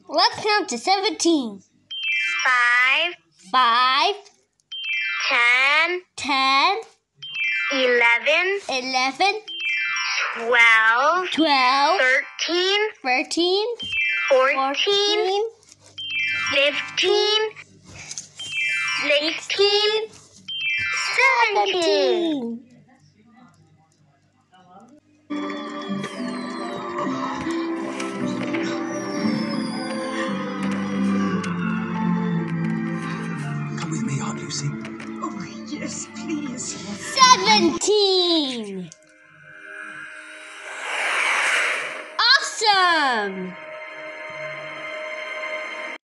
Let's count to 17. 5, 5, 10, 10, 11, 11, 12, 12, 13, 13, 14, 15, 16, 17. Come with me, Aunt Lucy. Oh, yes, please. 17. Awesome!